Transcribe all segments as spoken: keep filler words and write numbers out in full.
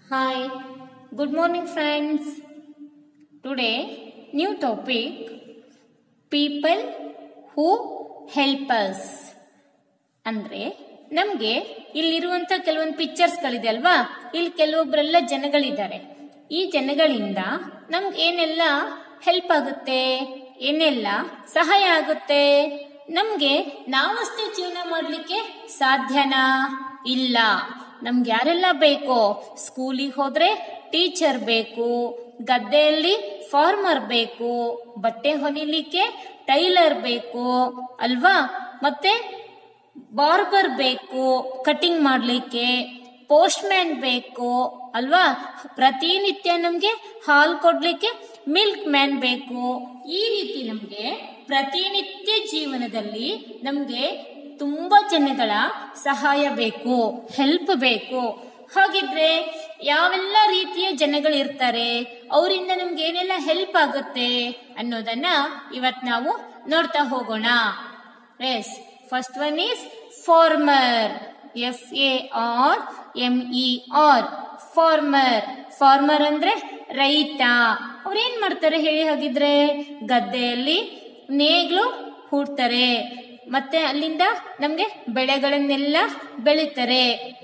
Hi, good morning friends. Today new topic, people who help us. ಅಂದ್ರೆ ನಮಗೆ ಇಲ್ಲಿರುವಂತ ಕೆಲವೊಂದು pictures ಗಳಿದೆ ಅಲ್ವಾ, ಇಲ್ಲಿ ಕೆಲವೊಬ್ಬರೆಲ್ಲ ಜನಗಳಿದ್ದಾರೆ. ಈ ಜನಗಳಿಂದ ನಮ್ಗೆ ಏನೆಲ್ಲ ಹೆಲ್ಪ್ ಆಗುತ್ತೆ, ಏನೆಲ್ಲ ಸಹಾಯ ಆಗುತ್ತೆ. ನಮ್ಗೆ ನಾವಷ್ಟೇ ಜೀವನ ಮಾಡ್ಲಿಕ್ಕೆ ಸಾಧ್ಯನಾ? ಇಲ್ಲ. ನಮ್ಗೆ ಯಾರೆಲ್ಲ ಬೇಕೋ, ಸ್ಕೂಲಿಗೆ ಹೋದ್ರೆ ಟೀಚರ್ ಬೇಕು, ಗದ್ದೆಯಲ್ಲಿ ಫಾರ್ಮರ್ ಬೇಕು, ಬಟ್ಟೆ ಹೊಲಿಲಿಕ್ಕೆ ಟೈಲರ್ ಬೇಕು ಅಲ್ವಾ, ಮತ್ತೆ ಬಾರ್ಬರ್ ಬೇಕು ಕಟಿಂಗ್ ಮಾಡ್ಲಿಕ್ಕೆ, ಪೋಸ್ಟ್ ಮ್ಯಾನ್ ಬೇಕು ಅಲ್ವಾ, ಪ್ರತಿನಿತ್ಯ ನಮ್ಗೆ ಹಾಲು ಕೊಡ್ಲಿಕ್ಕೆ ಮಿಲ್ಕ್ ಮ್ಯಾನ್ ಬೇಕು. ಈ ರೀತಿ ನಮ್ಗೆ ಪ್ರತಿನಿತ್ಯ ಜೀವನದಲ್ಲಿ ನಮ್ಗೆ ತುಂಬಾ ಜನಗಳ ಸಹಾಯ ಬೇಕು, ಹೆಲ್ಪ್ ಬೇಕು. ಹಾಗಿದ್ರೆ ಯಾವೆಲ್ಲ ರೀತಿಯ ಜನಗಳು ಇರ್ತಾರೆ, ಅವರಿಂದ ನಮ್ಗೆ ಏನೆಲ್ಲ ಹೆಲ್ಪ್ ಆಗುತ್ತೆ ಅನ್ನೋದನ್ನ ಇವತ್ ನಾವು ನೋಡ್ತಾ ಹೋಗೋಣ. Yes, first one is farmer. F A R M E R, farmer. Farmer ಅಂದ್ರೆ ರೈತ. ಅವ್ರೇನ್ ಮಾಡ್ತಾರೆ ಹೇಳಿ ಹಾಗಿದ್ರೆ? ಗದ್ದೆಯಲ್ಲಿ ನೇಗ್ಲು ಹೂಡ್ತಾರೆ, ಮತ್ತೆ ಅಲ್ಲಿಂದ ನಮ್ಗೆ ಬೆಳೆಗಳನ್ನೆಲ್ಲ ಬೆಳೀತಾರೆ.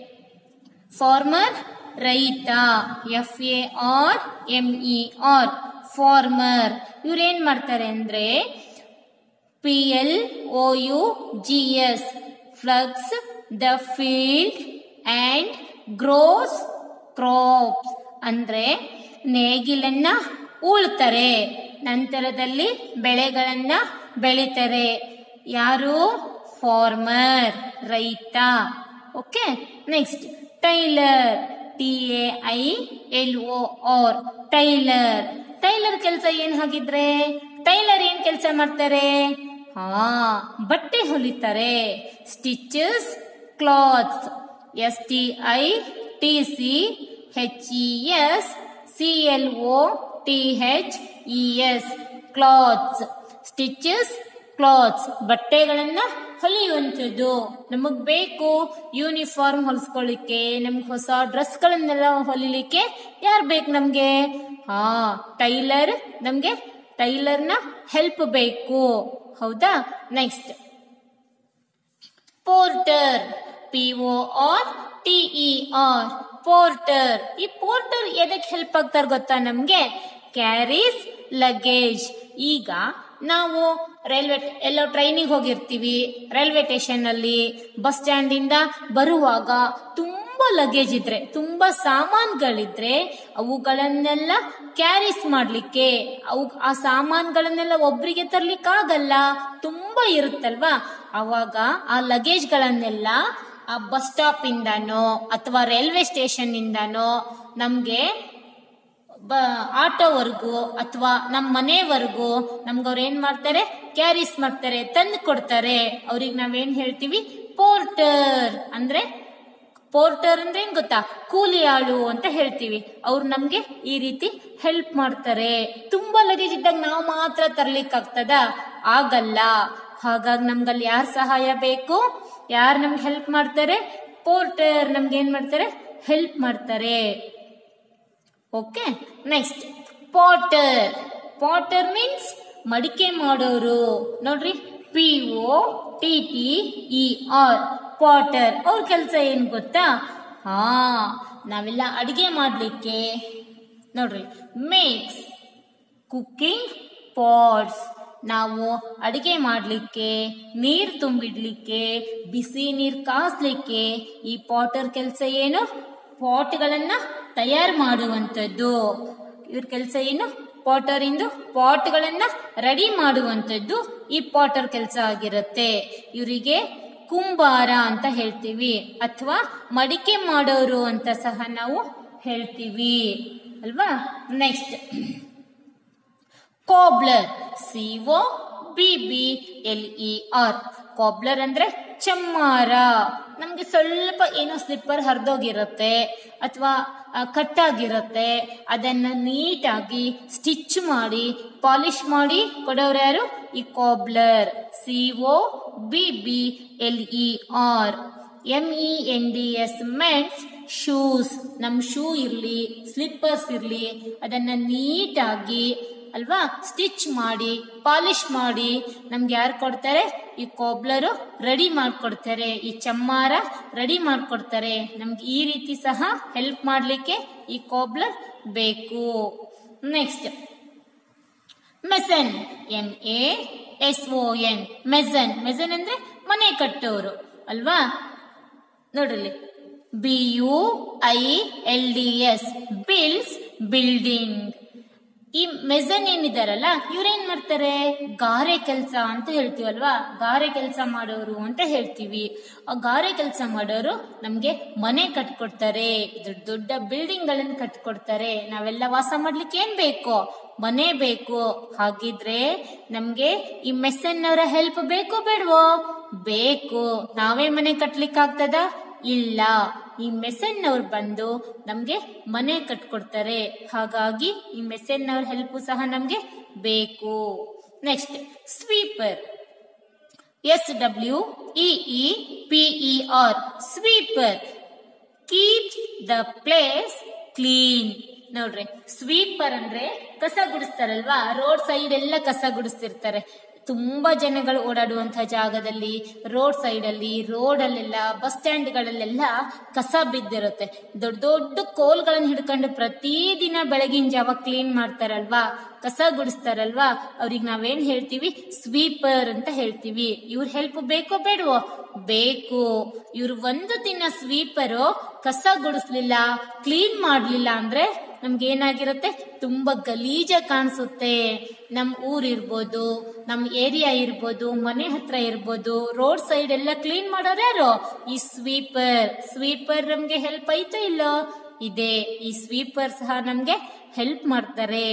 ಫಾರ್ಮರ್ ರೈತ, F A R M E R, farmer. ಇವ್ರೇನ್ ಮಾಡ್ತಾರೆ ಅಂದ್ರೆ P L O U G S, ploughs the field and grows crops. ಅಂದ್ರೆ ನೇಗಿಲನ್ನ ಉಳ್ತಾರೆ, ನಂತರದಲ್ಲಿ ಬೆಳೆಗಳನ್ನ ಬೆಳೀತಾರೆ. ಯಾರು? ಫಾರ್ಮರ್, ರೈತ. Okay, next tailor. T A I L O R, tailor. Tailor ಕೆಲಸ ಏನ್ ಹಾಗಿದ್ರೆ? ಟೈಲರ್ ಏನ್ ಕೆಲಸ ಮಾಡ್ತಾರೆ? ಹಾ, ಬಟ್ಟೆ ಹೊಲಿತಾರೆ. Stitches clothes, S T I T C H E S C L O T H E S, clothes. Stitches clothes, ಬಟ್ಟೆಗಳನ್ನ ಹೊಲಿಯುವಂಥದ್ದು. ನಮಗ್ ಬೇಕು ಯೂನಿಫಾರ್ಮ್ ಹೊಲಿಸ್ಕೊಳ್ಳಿಕ್ಕೆ, ನಮ್ಗೆ ಹೊಸ ಡ್ರೆಸ್ ಗಳನ್ನೆಲ್ಲ ಹೊಲಿಲಿಕ್ಕೆ ಯಾರು ಬೇಕು ನಮ್ಗೆ? ಹಾ, ಟೈಲರ್. ನಮ್ಗೆ ಟೈಲರ್ನ ಹೆಲ್ಪ್ ಬೇಕು, ಹೌದಾ? Next porter. P O R T E R, porter. ಈ ಪೋರ್ಟರ್ ಎದಕ್ಕೆ ಹೆಲ್ಪ್ ಆಗ್ತಾರೆ ಗೊತ್ತಾ ನಮ್ಗೆ? Carries luggage. ಈಗ ನಾವು ರೈಲ್ವೆ ಎಲ್ಲೋ ಟ್ರೈನಿಗೆ ಹೋಗಿರ್ತೀವಿ, ರೈಲ್ವೆ ಸ್ಟೇಷನ್ ಅಲ್ಲಿ, ಬಸ್ ಸ್ಟ್ಯಾಂಡ್ ಇಂದ ಬರುವಾಗ ತುಂಬಾ ಲಗೇಜ್ ಇದ್ರೆ, ತುಂಬಾ ಸಾಮಾನುಗಳಿದ್ರೆ ಅವುಗಳನ್ನೆಲ್ಲ ಕ್ಯಾರೀಸ್ ಮಾಡ್ಲಿಕ್ಕೆ, ಅವು ಆ ಸಾಮಾನುಗಳನ್ನೆಲ್ಲ ಒಬ್ರಿಗೆ ತರ್ಲಿಕ್ಕೆ ಆಗಲ್ಲ, ತುಂಬಾ ಇರುತ್ತಲ್ವಾ. ಅವಾಗ ಆ ಲಗೇಜ್ ಗಳನ್ನೆಲ್ಲ ಆ ಬಸ್ ಸ್ಟಾಪ್ ಇಂದಾನೋ ಅಥವಾ ರೈಲ್ವೆ ಸ್ಟೇಷನ್ ಇಂದಾನೋ ನಮ್ಗೆ ಬ ಆಟೋವರೆಗೂ ಅಥವಾ ನಮ್ಮ ಮನೆವರೆಗೂ ನಮ್ಗೆ ಅವ್ರು ಏನ್ ಮಾಡ್ತಾರೆ? ಕ್ಯಾರೀಸ್ ಮಾಡ್ತಾರೆ, ತಂದು ಕೊಡ್ತಾರೆ. ಅವ್ರಿಗೆ ನಾವೇನ್ ಹೇಳ್ತೀವಿ? ಪೋರ್ಟರ್. ಅಂದ್ರೆ ಪೋರ್ಟರ್ ಅಂದ್ರೆ ಏನ್ ಗೊತ್ತಾ? ಕೂಲಿ ಆಳು ಅಂತ ಹೇಳ್ತೀವಿ. ಅವ್ರು ನಮ್ಗೆ ಈ ರೀತಿ ಹೆಲ್ಪ್ ಮಾಡ್ತಾರೆ. ತುಂಬಾ ಲಗೇಜ್ ಇದ್ದಾಗ ನಾವು ಮಾತ್ರ ತರ್ಲಿಕ್ಕೆ ಆಗ್ತದ? ಆಗಲ್ಲ. ಹಾಗಾಗಿ ನಮ್ಗಲ್ಲಿ ಯಾರ್ ಸಹಾಯ ಬೇಕು? ಯಾರು ನಮ್ಗೆ ಹೆಲ್ಪ್ ಮಾಡ್ತಾರೆ? ಪೋರ್ಟರ್ ನಮ್ಗೆ ಏನ್ ಮಾಡ್ತಾರೆ? ಹೆಲ್ಪ್ ಮಾಡ್ತಾರೆ. Okay, next potter. Potter means ಮಡಿಕೆ ಮಾಡೋರು. ನೋಡ್ರಿ, P O T T E R, potter. ಅವ್ರ ಕೆಲಸ ಏನ್ ಗೊತ್ತಾ? ಹಾ, ನಾವೆಲ್ಲ ಅಡಿಗೆ ಮಾಡ್ಲಿಕ್ಕೆ, ನೋಡ್ರಿ, ಮೇಕ್ಸ್ ಕುಕಿಂಗ್ ಪಾಟ್ಸ್. ನಾವು ಅಡಿಗೆ ಮಾಡ್ಲಿಕ್ಕೆ, ನೀರ್ ತುಂಬಿಡ್ಲಿಕ್ಕೆ, ಬಿಸಿ ನೀರ್ ಕಾಸ್ಲಿಕ್ಕೆ ಈ ಪಾಟರ್ ಕೆಲಸ ಏನು? ಪಾಟ್ಗಳನ್ನ ತಯಾರು ಮಾಡುವಂಥದ್ದು. ಇವ್ರ ಕೆಲಸ ಏನು? ಪಾಟರ್ ಇಂದು ಪಾಟ್ಗಳನ್ನ ರೆಡಿ ಮಾಡುವಂಥದ್ದು ಈ ಪಾಟರ್ ಕೆಲಸ ಆಗಿರುತ್ತೆ. ಇವರಿಗೆ ಕುಂಬಾರ ಅಂತ ಹೇಳ್ತೀವಿ, ಅಥವಾ ಮಡಿಕೆ ಮಾಡೋರು ಅಂತ ಸಹ ನಾವು ಹೇಳ್ತೀವಿ ಅಲ್ವಾ. Next cobbler. C O B B L E R, cobbler ಅಂದ್ರೆ ಚಮ್ಮಾರ. ನಮ್ಗೆ ಸ್ವಲ್ಪ ಏನೋ ಸ್ಲಿಪ್ಪರ್ ಹರಿದೋಗಿರುತ್ತೆ ಅಥವಾ ಕಟ್ಟಾಗಿರುತ್ತೆ, ಅದನ್ನ ನೀಟಾಗಿ ಸ್ಟಿಚ್ ಮಾಡಿ ಪಾಲಿಶ್ ಮಾಡಿ ಕೊಡೋರು ಯಾರು? ಈ cobbler. C O B B L E R. M E N D S means shoes, ನಮ್ ಶೂ ಇರ್ಲಿ, ಸ್ಲಿಪ್ಪರ್ಸ್ ಇರ್ಲಿ, ಅದನ್ನ ನೀಟಾಗಿ ಅಲ್ವಾ ಸ್ಟಿಚ್ ಮಾಡಿ ಪಾಲಿಶ್ ಮಾಡಿ ನಮ್ಗೆ ಯಾರು ಕೊಡ್ತಾರೆ? ಈ ಕಾಬ್ಲರು ರೆಡಿ ಮಾಡ್ಕೊಡ್ತಾರೆ, ಈ ಚಮ್ಮಾರ ರೆಡಿ ಮಾಡ್ಕೊಡ್ತಾರೆ. ನಮ್ಗೆ ಈ ರೀತಿ ಸಹ ಹೆಲ್ಪ್ ಮಾಡ್ಲಿಕ್ಕೆ ಈ ಕಾಬ್ಲರ್ ಬೇಕು. Next mason, M A S O N, mason. Mason ಅಂದ್ರೆ ಮನೆ ಕಟ್ಟೋರು ಅಲ್ವಾ? ನೋಡ್ರಿ, B U I L D S, builds, building. ಈ ಮೆಸನ್ ಏನಿದಾರಲ್ಲ ಇವ್ರೇನ್ ಮಾಡ್ತಾರೆ? ಗಾರೆ ಕೆಲಸ ಅಂತ ಹೇಳ್ತೀವಲ್ವಾ, ಗಾರೆ ಕೆಲಸ ಮಾಡೋರು ಅಂತ ಹೇಳ್ತೀವಿ. ಆ ಗಾರೆ ಕೆಲಸ ಮಾಡೋರು ನಮ್ಗೆ ಮನೆ ಕಟ್ಕೊಡ್ತಾರೆ, ದೊಡ್ಡ ದೊಡ್ಡ ಬಿಲ್ಡಿಂಗ್ ಗಳನ್ನ ಕಟ್ಕೊಡ್ತಾರೆ. ನಾವೆಲ್ಲ ವಾಸ ಮಾಡ್ಲಿಕ್ಕೆ ಏನ್ ಬೇಕು? ಮನೆ ಬೇಕು. ಹಾಗಿದ್ರೆ ನಮ್ಗೆ ಈ ಮೆಸನ್ ಅವರ ಹೆಲ್ಪ್ ಬೇಕೋ ಬೇಡವೋ? ಬೇಕು. ನಾವೇ ಮನೆ ಕಟ್ಲಿಕ್ಕೆ ಆಗ್ತದ? ಇಲ್ಲ. ಈ ಮೆಸನ್ ಅವ್ರು ಬಂದು ನಮ್ಗೆ ಮನೆ ಕಟ್ಕೊಡ್ತಾರೆ. ಹಾಗಾಗಿ ಈ ಮೆಸನ್ ಅವ್ರ ಹೆಲ್ಪ್ ಸಹ ನಮ್ಗೆ ಬೇಕು. Next sweeper, S W E E P E R, sweeper. Keep the place clean. ನೋಡ್ರಿ, ಸ್ವೀಪರ್ ಅಂದ್ರೆ ಕಸ ಗುಡಿಸ್ತಾರಲ್ವಾ, ರೋಡ್ ಸೈಡ್ ಎಲ್ಲ ಕಸ ಗುಡಿಸ್ತಿರ್ತಾರೆ. ತುಂಬಾ ಜನಗಳು ಓಡಾಡುವಂತಹ ಜಾಗದಲ್ಲಿ, ರೋಡ್ ಸೈಡ್ ಅಲ್ಲಿ, ರೋಡ್ ಅಲ್ಲೆಲ್ಲ, ಬಸ್ ಸ್ಟ್ಯಾಂಡ್ ಗಳಲ್ಲೆಲ್ಲ ಕಸ ಬಿದ್ದಿರುತ್ತೆ. ದೊಡ್ಡ ದೊಡ್ಡ ಕೋಲ್ಗಳನ್ನ ಹಿಡ್ಕೊಂಡು ಪ್ರತಿದಿನ ಬೆಳಗಿನ ಜಾವ ಕ್ಲೀನ್ ಮಾಡ್ತಾರಲ್ವಾ, ಕಸ ಗುಡಿಸ್ತಾರಲ್ವಾ, ಅವ್ರಿಗೆ ನಾವೇನ್ ಹೇಳ್ತೀವಿ? ಸ್ವೀಪರ್ ಅಂತ ಹೇಳ್ತೀವಿ. ಇವ್ರ ಹೆಲ್ಪ್ ಬೇಕೋ ಬೇಡವೋ? ಬೇಕು. ಇವ್ರು ಒಂದು ದಿನ ಸ್ವೀಪರು ಕಸ ಗುಡಿಸ್ಲಿಲ್ಲ, ಕ್ಲೀನ್ ಮಾಡ್ಲಿಲ್ಲ ಅಂದ್ರೆ ನಮ್ಗೆ ಏನಾಗಿರುತ್ತೆ? ತುಂಬಾ ಗಲೀಜ ಕಾಣಿಸುತ್ತೆ. ನಮ್ ಊರ್ ಇರ್ಬೋದು, ನಮ್ ಏರಿಯಾ ಇರ್ಬೋದು, ಮನೆ ಹತ್ರ ಇರ್ಬೋದು, ರೋಡ್ ಸೈಡ್ ಎಲ್ಲ ಕ್ಲೀನ್ ಮಾಡೋರು ಯಾರು? ಈ ಸ್ವೀಪರ್. ಸ್ವೀಪರ್ ನಮ್ಗೆ ಹೆಲ್ಪ್ ಐತೋ ಇಲ್ಲೋ? ಇದೆ. ಈ ಸ್ವೀಪರ್ ಸಹ ನಮ್ಗೆ ಹೆಲ್ಪ್ ಮಾಡ್ತಾರೆ.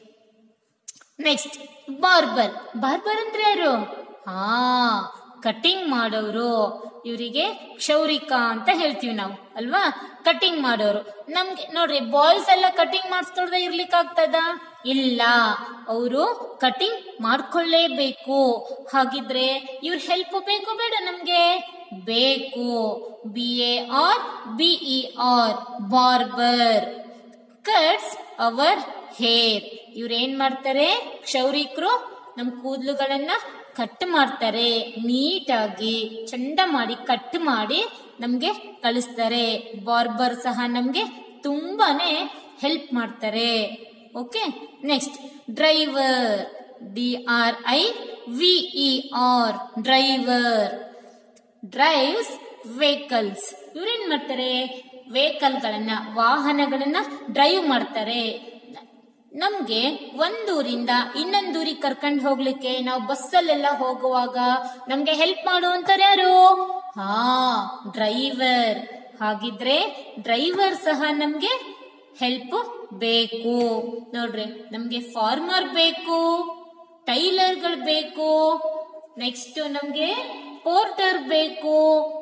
Next barber. ಬಾರ್ಬರ್ ಅಂದ್ರೆ ಯಾರು? ಹಾ, ಕಟಿಂಗ್ ಮಾಡೋರು. ಇವರಿಗೆ ಕ್ಷೌರಿಕ ಅಂತ ಹೇಳ್ತೀವಿ ನಾವು ಅಲ್ವಾ, ಕಟಿಂಗ್ ಮಾಡೋರು. ನಮ್ಗೆ ನೋಡ್ರಿ, ಬಾಯ್ಸ್ ಎಲ್ಲ ಕಟಿಂಗ್ ಮಾಡಿಸ್ಕೊಳ್ದೆ ಇರ್ಲಿಕ್ಕೆ ಆಗ್ತದ? ಇಲ್ಲ. ಅವರು ಕಟಿಂಗ್ ಮಾಡ್ಕೊಳ್ಳೇಬೇಕು. ಹಾಗಿದ್ರೆ ಇವ್ರ ಹೆಲ್ಪ್ ಬೇಕು ಬೇಡ ನಮ್ಗೆ? ಬೇಕು. B A R B E R, barber. Cuts our hair. ಇವ್ರ ಏನ್ ಮಾಡ್ತಾರೆ? ಕ್ಷೌರಿಕರು ನಮ್ ಕೂದಲುಗಳನ್ನ ಕಟ್ ಮಾಡ್ತಾರೆ. ನೀಟಾಗಿ ಚಂದ ಮಾಡಿ ಕಟ್ ಮಾಡಿ ನಮ್ಗೆ ಕಳಿಸ್ತಾರೆ. ಬಾರ್ಬರ್ ಸಹ ನಮ್ಗೆ ತುಂಬಾನೇ ಹೆಲ್ಪ್ ಮಾಡ್ತಾರೆ. Okay. Next driver, D R I V E R, driver. Drives vehicles. ಇವ್ರೇನ್ ಮಾಡ್ತಾರೆ? ವೆಹಿಕಲ್ ಗಳನ್ನ, ವಾಹನಗಳನ್ನ ಡ್ರೈವ್ ಮಾಡ್ತಾರೆ. ನಮ್ಗೆ ಒಂದೂರಿಂದ ಇನ್ನೊಂದೂರಿಗೆ ಕರ್ಕೊಂಡು ಹೋಗ್ಲಿಕ್ಕೆ ನಾವು ಬಸ್ಸಲ್ಲೆಲ್ಲ ಹೋಗುವಾಗ ನಮ್ಗೆ ಹೆಲ್ಪ್ ಮಾಡುವಂತವ್ರು ಯಾರು? ಹಾ, ಡ್ರೈವರ್. ಹಾಗಿದ್ರೆ ಡ್ರೈವರ್ ಸಹ ನಮ್ಗೆ ಹೆಲ್ಪ್ ಬೇಕು. ನೋಡ್ರಿ, ನಮ್ಗೆ ಫಾರ್ಮರ್ ಬೇಕು, ಟೈಲರ್ಗಳು ಬೇಕು, ನೆಕ್ಸ್ಟ್ ನಮ್ಗೆ ಪೋರ್ಟರ್ ಬೇಕು,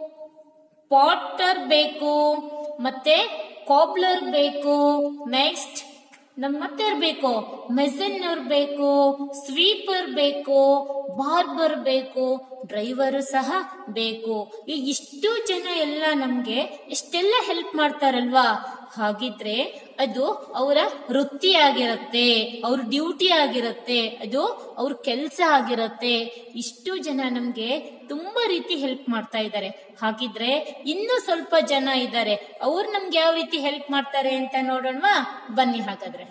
ಪಾಟರ್ ಬೇಕು, ಮತ್ತೆ ಕಾಬ್ಲರ್ ಬೇಕು. ನೆಕ್ಸ್ಟ್ ನಮ್ ಮತ್ತೆ ಬೇಕು? ಮೆಸನ್ ಅವ್ರು ಬೇಕು, ಸ್ವೀಪರ್ ಬೇಕು, ಬಾರ್ಬರ್ ಬೇಕು, ಡ್ರೈವರು ಸಹ ಬೇಕು. ಈ ಇಷ್ಟು ಜನ ಎಲ್ಲ ನಮ್ಗೆ ಎಷ್ಟೆಲ್ಲ ಹೆಲ್ಪ್ ಮಾಡ್ತಾರಲ್ವಾ. ಹಾಗಿದ್ರೆ ಅದು ಅವರ ವೃತ್ತಿ ಆಗಿರತ್ತೆ, ಅವ್ರ ಡ್ಯೂಟಿ ಆಗಿರತ್ತೆ, ಅದು ಅವ್ರ ಕೆಲಸ ಆಗಿರತ್ತೆ. ಇಷ್ಟು ಜನ ನಮ್ಗೆ ತುಂಬಾ ರೀತಿ ಹೆಲ್ಪ್ ಮಾಡ್ತಾ ಇದ್ದಾರೆ. ಹಾಗಿದ್ರೆ ಇನ್ನು ಸ್ವಲ್ಪ ಜನ ಇದ್ದಾರೆ, ಅವ್ರು ನಮ್ಗೆ ಯಾವ ರೀತಿ ಹೆಲ್ಪ್ ಮಾಡ್ತಾರೆ ಅಂತ ನೋಡೋಣವಾ? ಬನ್ನಿ ಹಾಗಾದ್ರೆ.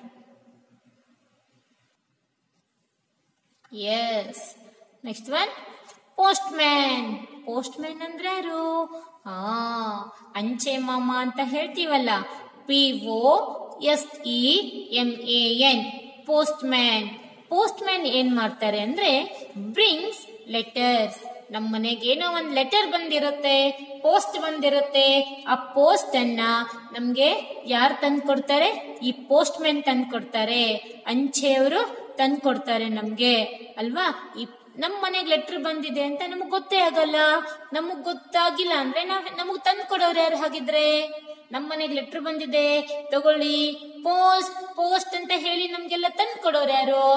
Yes, next one postman. Postman ಅಂದ್ರೆ ಯಾರು? ಹಾ, ಅಂಚೆ ಮಾಮ ಅಂತ ಹೇಳ್ತೀವಲ್ಲ, P O S T M A N, postman. Postman ಏನ್ ಮಾಡ್ತಾರೆ ಅಂದ್ರೆ ಬ್ರಿಂಗ್ಸ್ ಲೆಟರ್ಸ್. ನಮ್ಮ ಮನೆಗೆ ಏನೋ ಒಂದ್ ಲೆಟರ್ ಬಂದಿರುತ್ತೆ, ಪೋಸ್ಟ್ ಬಂದಿರುತ್ತೆ. ಆ ಪೋಸ್ಟ್ ಅನ್ನ ನಮ್ಗೆ ಯಾರು ತಂದು ಕೊಡ್ತಾರೆ? ಈ ಪೋಸ್ಟ್ ಮ್ಯಾನ್ ತಂದು ಕೊಡ್ತಾರೆ. ಅಂಚೆಯವರು ತಂದು ಕೊಡ್ತಾರೆ ನಮ್ಗೆ ಅಲ್ವಾ. ಈ ನಮ್ ಮನೆಗ್ ಲೆಟರ್ ಬಂದಿದೆ ಅಂತ ನಮಗ್ ಗೊತ್ತೇ ಆಗಲ್ಲ. ನಮಗ್ ಗೊತ್ತಾಗಿಲ್ಲ ಅಂದ್ರೆ ನಾವ್ ನಮಗ್ ತಂದು ಕೊಡೋರು ಯಾರು? ಹಾಗಿದ್ರೆ ನಮ್ ಮನೆಗ್ ಲೆಟರ್ ಬಂದಿದೆ ತಗೊಳ್ಳಿ, ಪೋಸ್ಟ್ ಪೋಸ್ಟ್ ಅಂತ ಹೇಳಿ ನಮ್ಗೆಲ್ಲ ತಂದು ಕೊಡೋರು ಯಾರು?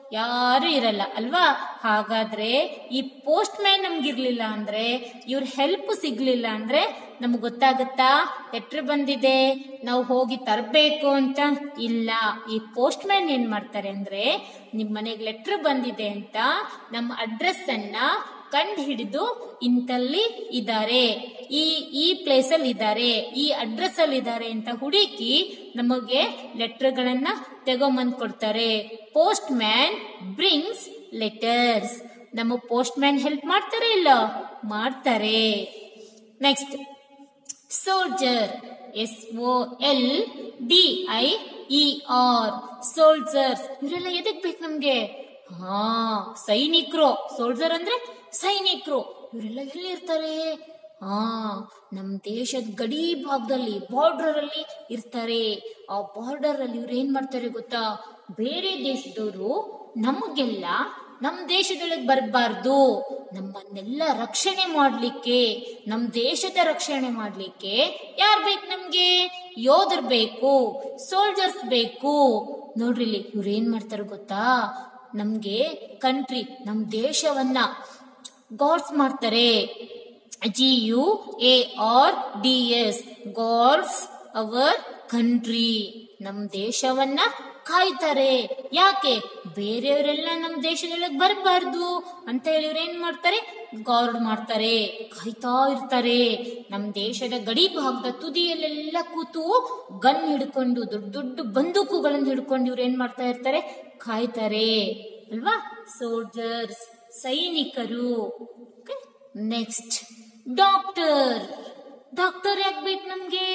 ಯಾರು ಇರಲ್ಲ ಅಲ್ವಾ. ಹಾಗಾದ್ರೆ ಈ ಪೋಸ್ಟ್ ಮ್ಯಾನ್ ನಮ್ಗಿರ್ಲಿಲ್ಲ ಅಂದ್ರೆ, ಇವ್ರ ಹೆಲ್ಪ್ ಸಿಗ್ಲಿಲ್ಲ ಅಂದ್ರೆ ನಮ್ಗೆ ಗೊತ್ತಾಗುತ್ತಾ ಲೆಟರ್ ಬಂದಿದೆ ನಾವು ಹೋಗಿ ತರಬೇಕು ಅಂತ? ಇಲ್ಲ. ಈ ಪೋಸ್ಟ್ ಮ್ಯಾನ್ ಏನ್ ಮಾಡ್ತಾರೆ ಅಂದ್ರೆ, ನಿಮ್ ಮನೆಗೆ ಲೆಟರ್ ಬಂದಿದೆ ಅಂತ ನಮ್ಮ ಅಡ್ರೆಸ್ ಅನ್ನ ಕಂಡು ಹಿಡಿದು ಇಂತಲ್ಲಿ ಇದ್ದಾರೆ, ಈ ಈ ಪ್ಲೇಸ್ ಅಲ್ಲಿ ಇದ್ದಾರೆ, ಈ ಅಡ್ರೆಸ್ ಅಲ್ಲಿ ಇದ್ದಾರೆ ಅಂತ ಹುಡುಕಿ ನಮಗೆ ಲೆಟರ್ ಗಳನ್ನ ತಗೊಂಬಂದ್ ಕೊಡ್ತಾರೆ. Postman brings letters. ನಮ್ಮ ಪೋಸ್ಟ್ ಮ್ಯಾನ್ ಹೆಲ್ಪ್ ಮಾಡ್ತಾರೆ ಇಲ್ಲ? ಮಾಡ್ತಾರೆ. Next soldier, S O L D I E R, soldiers. ಇವರೆಲ್ಲ ಎದಕ್ ಬೇಕು ನಮ್ಗೆ? ಹಾ, ಸೈನಿಕರು. ಸೋಲ್ಜರ್ ಅಂದ್ರೆ ಸೈನಿಕರು. ಇವರೆಲ್ಲ ಎಲ್ಲಿ ಇರ್ತಾರೆ? ಹಾ, ನಮ್ ದೇಶದ ಗಡಿ ಭಾಗದಲ್ಲಿ ಬಾರ್ಡರ್ ಅಲ್ಲಿ ಇರ್ತಾರೆ. ಆ ಬಾರ್ಡರ್ ಅಲ್ಲಿ ಇವ್ರು ಏನ್ ಮಾಡ್ತಾರೆ ಗೊತ್ತಾ? ಬೇರೆ ದೇಶದವರು ನಮಗೆಲ್ಲ ನಮ್ ದೇಶದೊಳಗೆ ಬರಬಾರ್ದು, ನಮ್ಮನ್ನೆಲ್ಲ ರಕ್ಷಣೆ ಮಾಡ್ಲಿಕ್ಕೆ, ನಮ್ ದೇಶದ ರಕ್ಷಣೆ ಮಾಡ್ಲಿಕ್ಕೆ ಯಾರ್ ಬೇಕು ನಮ್ಗೆ? ಯೋಧರ್ ಬೇಕು, ಸೋಲ್ಜರ್ಸ್ ಬೇಕು. ನೋಡ್ರಿ ಇಲ್ಲಿ ಇವ್ರು ಏನ್ ಮಾಡ್ತಾರೆ ಗೊತ್ತಾ? ನಮ್ಗೆ ಕಂಟ್ರಿ, ನಮ್ ದೇಶವನ್ನ ಗಾರ್ಡ್ಸ್ ಮಾಡ್ತಾರೆ. G U A R D S, guards our country. ನಮ್ ದೇಶವನ್ನ ಕಾಯ್ತಾರೆ. ಯಾಕೆ? ಬೇರೆಯವರೆಲ್ಲ ನಮ್ ದೇಶದೊಳಗೆ ಬರಬಾರ್ದು ಅಂತ ಹೇಳಿ ಇವ್ರು ಏನ್ ಮಾಡ್ತಾರೆ? ಗಾರ್ಡ್ ಮಾಡ್ತಾರೆ, ಕಾಯ್ತಾ ಇರ್ತಾರೆ. ನಮ್ ದೇಶದ ಗಡಿ ಭಾಗದ ತುದಿಯಲ್ಲೆಲ್ಲ ಕೂತು ಗನ್ ಹಿಡ್ಕೊಂಡು, ದೊಡ್ಡ ದೊಡ್ಡ ಬಂದೂಕುಗಳನ್ನು ಹಿಡ್ಕೊಂಡು ಇವ್ರು ಏನ್ ಮಾಡ್ತಾ ಇರ್ತಾರೆ? ಕಾಯ್ತಾರೆ ಅಲ್ವಾ? ಸೋಲ್ಜರ್ಸ್, ಸೈನಿಕರು. Next doctor. ಡಾಕ್ಟರ್ ಯಾಕೆ ಬೇಕು ನಮ್ಗೆ?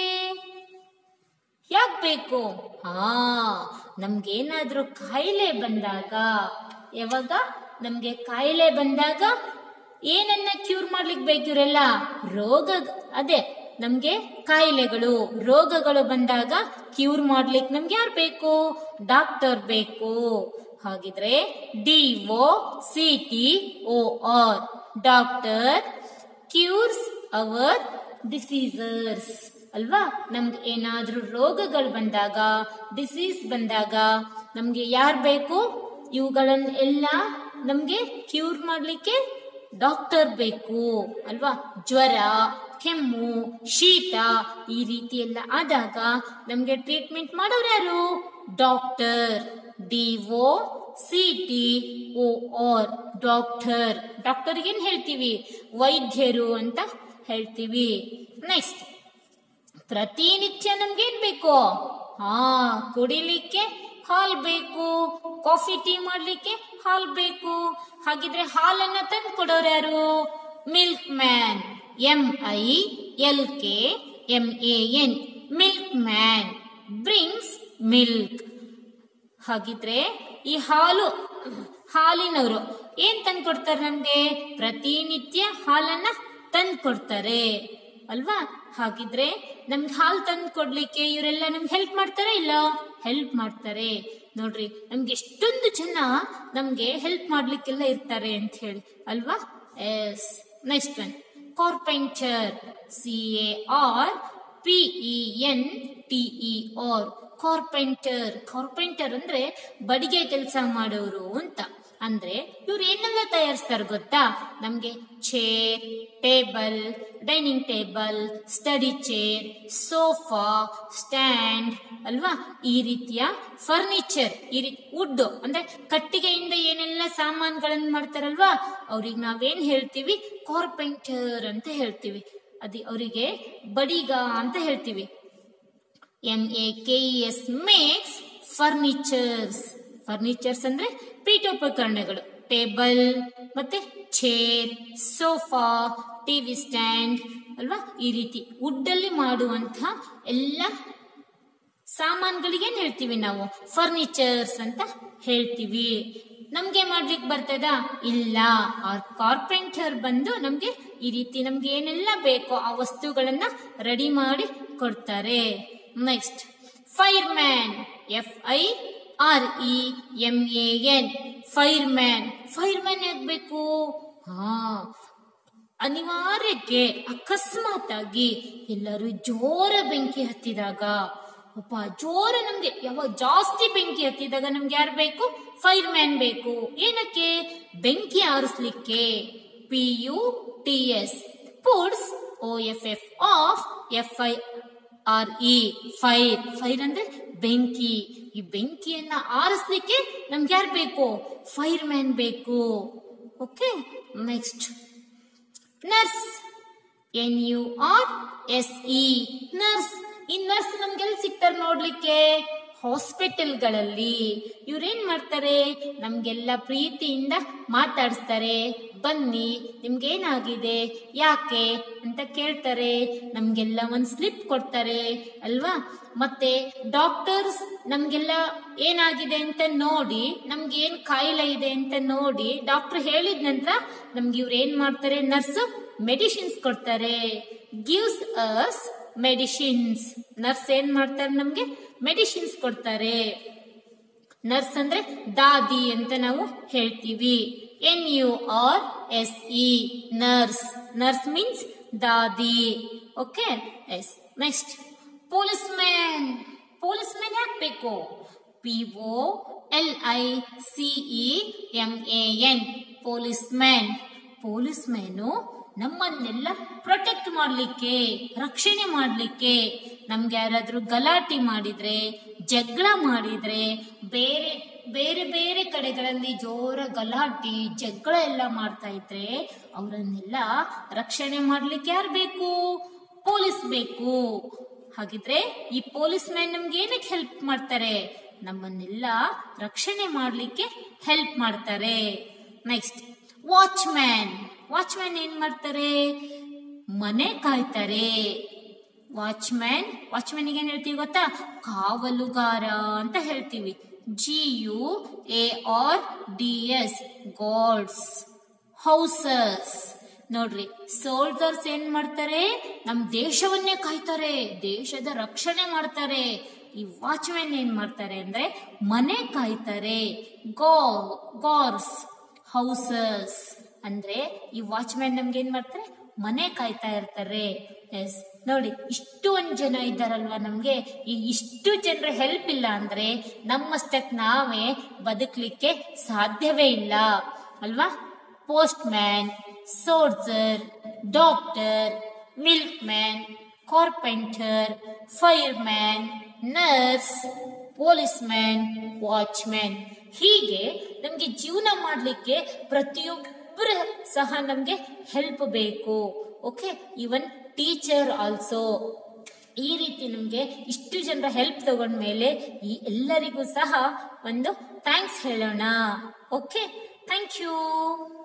ಯಾಕೆ ಬೇಕು? ಹಾ, ನಮ್ಗೇನಾದ್ರೂ ಕಾಯಿಲೆ ಬಂದಾಗ, ಯಾವಾಗ ನಮ್ಗೆ ಕಾಯಿಲೆ ಬಂದಾಗ ಏನನ್ನ ಕ್ಯೂರ್ ಮಾಡ್ಲಿಕ್ಕೆ ಬೇಕು ಇವರೆಲ್ಲ? ರೋಗ, ಅದೇ ನಮ್ಗೆ ಕಾಯಿಲೆಗಳು, ರೋಗಗಳು ಬಂದಾಗ ಕ್ಯೂರ್ ಮಾಡ್ಲಿಕ್ಕೆ ನಮ್ಗೆ ಯಾರು ಬೇಕು? ಡಾಕ್ಟರ್ ಬೇಕು. ಹಾಗಿದ್ರೆ D O C T O R, doctor cures our diseases ಅಲ್ವಾ? ನಮ್ಗೆ ಏನಾದ್ರೂ ರೋಗಗಳು ಬಂದಾಗ, ಡಿಸೀಸ್ ಬಂದಾಗ ನಮ್ಗೆ ಯಾರು ಬೇಕು? ಇವುಗಳನ್ನ ಎಲ್ಲ ನಮ್ಗೆ ಕ್ಯೂರ್ ಮಾಡ್ಲಿಕ್ಕೆ ಡಾಕ್ಟರ್ ಬೇಕು ಅಲ್ವಾ? ಜ್ವರ, ಕೆಮ್ಮು, ಶೀತ ಈ ರೀತಿ ಎಲ್ಲ ಆದಾಗ ನಮ್ಗೆ ಟ್ರೀಟ್ಮೆಂಟ್ ಮಾಡೋರು ಯಾರು? Doctor. D O C T O R, doctor. ಡಾಕ್ಟರ್ಗೆ ಏನ್ ಹೇಳ್ತೀವಿ? ವೈದ್ಯರು ಅಂತ ಹೇಳ್ತೀವಿ. ನೆಕ್ಸ್ಟ್ ಪ್ರತಿನಿತ್ಯ ನಮ್ಗೇನ್ ಬೇಕು? ಹಾ, ಕುಡಿಲಿಕ್ಕೆ ಹಾಲ್ ಬೇಕು, ಕಾಫಿ ಟೀ ಮಾಡ್ಲಿಕ್ಕೆ ಹಾಲ್ ಬೇಕು. ಹಾಗಿದ್ರೆ ಹಾಲನ್ನ ತಂದು ಕೊಡೋರು ಯಾರು? Milkman. M I L K M A N, milkman brings milk. ಹಾಗಿದ್ರೆ ಈ ಹಾಲು ಹಾಲಿನವರು ಏನ್ ತಂದು ಕೊಡ್ತಾರೆ ನಮ್ಗೆ? ಪ್ರತಿನಿತ್ಯ ಹಾಲನ್ನ ತಂದು ಕೊಡ್ತಾರೆ ಅಲ್ವಾ? ಹಾಗಿದ್ರೆ ನಮ್ಗೆ ಹಾಲು ತಂದು ಕೊಡ್ಲಿಕ್ಕೆ ಇವರೆಲ್ಲ ನಮ್ಗೆ ಹೆಲ್ಪ್ ಮಾಡ್ತಾರೆ ಇಲ್ಲ? ಹೆಲ್ಪ್ ಮಾಡ್ತಾರೆ. ನೋಡ್ರಿ ನಮ್ಗೆ ಎಷ್ಟೊಂದು ಜನ ನಮ್ಗೆ ಹೆಲ್ಪ್ ಮಾಡ್ಲಿಕ್ಕೆಲ್ಲ ಇರ್ತಾರೆ ಅಂತ ಹೇಳಿ ಅಲ್ವಾ? Yes. Next one carpenter, C A R P E N T E R, carpenter. Carpenter ಅಂದ್ರೆ ಬಡಿಗೆ ಕೆಲಸ ಮಾಡೋರು ಅಂತ. ಅಂದ್ರೆ ಇವ್ರು ಏನೆಲ್ಲ ತಯಾರಿಸ್ತಾರೆ ಗೊತ್ತಾ? ನಮ್ಗೆ chair, table, dining table, study chair, sofa, stand ಅಲ್ವಾ? ಈ ರೀತಿಯ ಫರ್ನಿಚರ್, ಈ ರೀತಿ ವುಡ್ ಅಂದ್ರೆ ಕಟ್ಟಿಗೆಯಿಂದ ಏನೆಲ್ಲ ಸಾಮಾನುಗಳನ್ನ ಮಾಡ್ತಾರಲ್ವಾ, ಅವ್ರಿಗೆ ನಾವೇನ್ ಹೇಳ್ತೀವಿ? ಕಾರ್ಪೆಂಟರ್ ಅಂತ ಹೇಳ್ತೀವಿ. ಅದಿ ಅವರಿಗೆ ಬಡಿಗ ಅಂತ ಹೇಳ್ತೀವಿ. M A K E S makes furnitures. Furnitures ಅಂದ್ರೆ ಪೀಠೋಪಕರಣಗಳು, ಟೇಬಲ್ ಮತ್ತೆ ಚೇರ್, ಸೋಫಾ, ಟಿವಿ ಸ್ಟ್ಯಾಂಡ್ ಅಲ್ವಾ? ಈ ರೀತಿ ವುಡ್ ಅಲ್ಲಿ ಮಾಡುವಂತಹ ಎಲ್ಲ ಸಾಮಾನುಗಳಿಗೆ ಏನ್ ಹೇಳ್ತೀವಿ ನಾವು? ಫರ್ನಿಚರ್ಸ್ ಅಂತ ಹೇಳ್ತೀವಿ. ನಮ್ಗೆ ಮಾಡ್ಲಿಕ್ಕೆ ಬರ್ತದ? ಇಲ್ಲ. ಆ ಕಾರ್ಪೆಂಟರ್ ಬಂದು ನಮ್ಗೆ ಈ ರೀತಿ ನಮ್ಗೆ ಏನೆಲ್ಲ ಬೇಕೋ ಆ ವಸ್ತುಗಳನ್ನ ರೆಡಿ ಮಾಡಿ ಕೊಡ್ತಾರೆ. Next fireman, F I R E M A N, fireman. Fireman ಯಾಕಬೇಕು? ಹಾ, ಅನಿವಾರ್ಯಕ್ಕೆ ಅಕಸ್ಮಾತ್ ಆಗಿ ಎಲ್ಲರೂ ಜೋರ ಬೆಂಕಿ ಹತ್ತಿದಾಗ ಅಪ್ಪ ಜೋರ ನಮ್ಗೆ ಯಾವಾಗ ಜಾಸ್ತಿ ಬೆಂಕಿ ಹತ್ತಿದಾಗ ನಮ್ಗೆ ಯಾರು ಬೇಕು? ಫೈರ್ ಮ್ಯಾನ್ ಬೇಕು. ಏನಕ್ಕೆ? ಬೆಂಕಿ ಆರಿಸ್ಲಿಕ್ಕೆ. P U T S puts, O F F off, F I R E fire. Fire ಅಂದ್ರೆ ಬೆಂಕಿ. ಈ ಬೆಂಕಿಯನ್ನ ಆರಿಸ್ಲಿಕ್ಕೆ ನಮ್ಗೆ ಯಾರು ಬೇಕು? ಫೈರ್ ಮ್ಯಾನ್ ಬೇಕು. Okay, next nurse, N U R S E nurse. ಈ ನರ್ಸ್ ನಮ್ಗೆಲ್ಲಿ ಸಿಗ್ತಾರೆ ನೋಡ್ಲಿಕ್ಕೆ? ಹಾಸ್ಪಿಟಲ್ಗಳಲ್ಲಿ. ಇವ್ರೇನ್ ಮಾಡ್ತಾರೆ? ನಮ್ಗೆಲ್ಲ ಪ್ರೀತಿಯಿಂದ ಮಾತಾಡಿಸ್ತಾರೆ. ಬನ್ನಿ, ನಿಮ್ಗೇನಾಗಿದೆ, ಯಾಕೆ ಅಂತ ಕೇಳ್ತಾರೆ. ನಮ್ಗೆಲ್ಲ ಒಂದ್ ಸ್ಲಿಪ್ ಕೊಡ್ತಾರೆ ಅಲ್ವಾ? ಮತ್ತೆ ಡಾಕ್ಟರ್ಸ್ ನಮ್ಗೆಲ್ಲ ಏನಾಗಿದೆ ಅಂತ ನೋಡಿ, ನಮ್ಗೆ ಏನ್ ಕಾಯಿಲೆ ಇದೆ ಅಂತ ನೋಡಿ ಡಾಕ್ಟರ್ ಹೇಳಿದ ನಂತರ ನಮ್ಗೆ ಇವ್ರು ಏನ್ ಮಾಡ್ತಾರೆ? ನರ್ಸ್ ಮೆಡಿಸಿನ್ಸ್ ಕೊಡ್ತಾರೆ. Gives us medicines. ನರ್ಸ್ ಏನ್ ಮಾಡ್ತಾರೆ? ನಮ್ಗೆ ಮೆಡಿಸಿನ್ಸ್ ಕೊಡ್ತಾರೆ. ನರ್ಸ್ ಅಂದ್ರೆ ದಾದಿ ಅಂತ ನಾವು ಹೇಳ್ತೀವಿ. N U R S E nurse. Nurse means ದಾದಿ. Okay, yes. Next policeman. Policeman ಯಾಕೆ ಬೇಕು? P O L I C E M A N policeman. Policeman ನಮ್ಮನ್ನೆಲ್ಲ ಪ್ರೊಟೆಕ್ಟ್ ಮಾಡ್ಲಿಕ್ಕೆ, ರಕ್ಷಣೆ ಮಾಡ್ಲಿಕ್ಕೆ. ನಮ್ಗೆ ಯಾರಾದ್ರೂ ಗಲಾಟೆ ಮಾಡಿದ್ರೆ, ಜಗಳ ಮಾಡಿದ್ರೆ, ಬೇರೆ ಬೇರೆ ಬೇರೆ ಕಡೆಗಳಲ್ಲಿ ಜೋರ ಗಲಾಟೆ ಜಗಳ ಎಲ್ಲ ಮಾಡ್ತಾ ಇದ್ರೆ ಅವರನ್ನೆಲ್ಲ ರಕ್ಷಣೆ ಮಾಡ್ಲಿಕ್ಕೆ ಯಾರು ಬೇಕು? ಪೊಲೀಸ್ ಬೇಕು. ಹಾಗಿದ್ರೆ ಈ ಪೊಲೀಸ್ ಮ್ಯಾನ್ ನಮ್ಗೆ ಏನಕ್ಕೆ ಹೆಲ್ಪ್ ಮಾಡ್ತಾರೆ? ನಮ್ಮನ್ನೆಲ್ಲ ರಕ್ಷಣೆ ಮಾಡ್ಲಿಕ್ಕೆ ಹೆಲ್ಪ್ ಮಾಡ್ತಾರೆ. Next watchman. ವಾಚ್ಮ್ಯಾನ್ ಏನ್ ಮಾಡ್ತಾರೆ? ಮನೆ ಕಾಯ್ತಾರೆ. ವಾಚ್ಮ್ಯಾನ್ ವಾಚ್ಮ್ಯಾನಿಗೆ ಏನ್ ಹೇಳ್ತೀವಿ ಗೊತ್ತಾ? ಕಾವಲುಗಾರ ಅಂತ ಹೇಳ್ತೀವಿ. G U A R D S guards. Houses ನೋಡ್ರಿ, ಸೋಲ್ಜರ್ಸ್ ಏನ್ ಮಾಡ್ತಾರೆ? ನಮ್ ದೇಶವನ್ನೇ ಕಾಯ್ತಾರೆ, ದೇಶದ ರಕ್ಷಣೆ ಮಾಡ್ತಾರೆ. ಈ ವಾಚ್ಮ್ಯಾನ್ ಏನ್ ಮಾಡ್ತಾರೆ ಅಂದ್ರೆ ಮನೆ ಕಾಯ್ತಾರೆ. ಗೋ ಗಾರ್ಡ್ಸ್ ಹೌಸಸ್ ಅಂದ್ರೆ ಈ ವಾಚ್ಮ್ಯಾನ್ ನಮ್ಗೆ ಏನ್ ಮಾಡ್ತಾರೆ? ಮನೆ ಕಾಯ್ತಾ ಇರ್ತಾರೆ. ಎಸ್, ನೋಡಿ ಇಷ್ಟು ಒಂದ್ ಜನ ಇದ್ದಾರಲ್ವಾ ನಮ್ಗೆ. ಈ ಇಷ್ಟು ಜನರ ಹೆಲ್ಪ್ ಇಲ್ಲ ಅಂದ್ರೆ ನಮ್ಮಷ್ಟಕ್ ನಾವೇ ಬದುಕಲಿಕ್ಕೆ ಸಾಧ್ಯವೇ ಇಲ್ಲ ಅಲ್ವಾ? Postman, soldier, doctor, milkman, carpenter, fireman, nurse, policeman, watchman. ಹೀಗೆ ನಮ್ಗೆ ಜೀವನ ಮಾಡ್ಲಿಕ್ಕೆ ಪ್ರತಿಯೊಬ್ಬರ ಸಹ ನಮ್ಗೆ ಹೆಲ್ಪ್ ಬೇಕು. Okay, even teacher also. ಈ ರೀತಿ ನಮ್ಗೆ ಇಷ್ಟು ಜನರ ಹೆಲ್ಪ್ ತಗೊಂಡ್ಮೇಲೆ ಈ ಎಲ್ಲರಿಗೂ ಸಹ ಒಂದು ಥ್ಯಾಂಕ್ಸ್ ಹೇಳೋಣ. Okay, thank you.